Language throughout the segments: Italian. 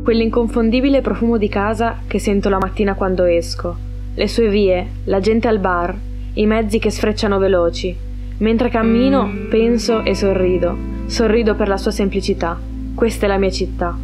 quell'inconfondibile profumo di casa che sento la mattina quando esco, le sue vie, la gente al bar, i mezzi che sfrecciano veloci. Mentre cammino, penso e sorrido per la sua semplicità. Questa è la mia città.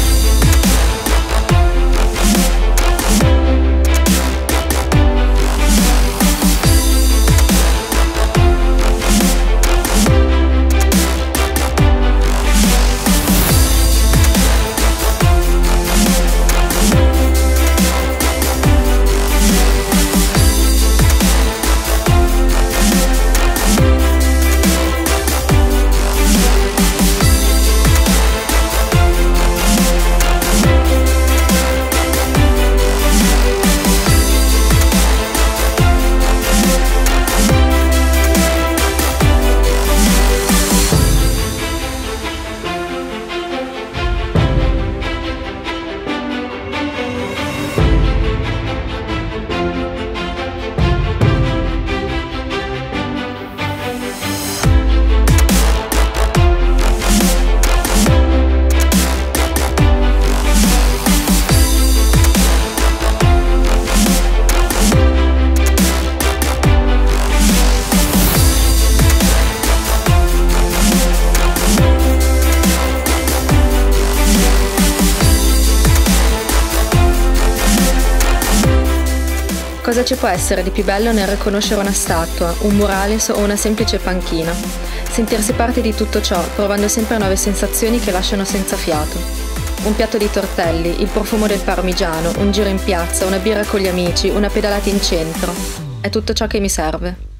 Cosa ci può essere di più bello nel riconoscere una statua, un murales o una semplice panchina? Sentirsi parte di tutto ciò, provando sempre nuove sensazioni che lasciano senza fiato. Un piatto di tortelli, il profumo del parmigiano, un giro in piazza, una birra con gli amici, una pedalata in centro. È tutto ciò che mi serve.